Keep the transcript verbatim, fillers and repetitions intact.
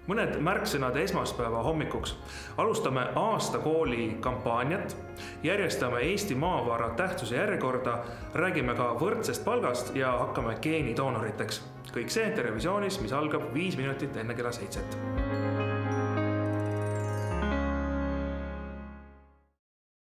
Mõned märksõnad esmaspäeva hommikuks. Alustame aastakooli kampaaniat, järjestame Eesti maavara tähtsuse järjekorda, räägime ka võrdsest palgast ja hakkame geenidoonoriteks. Kõik see televisioonis, mis algab viis minutit enne kella seitset.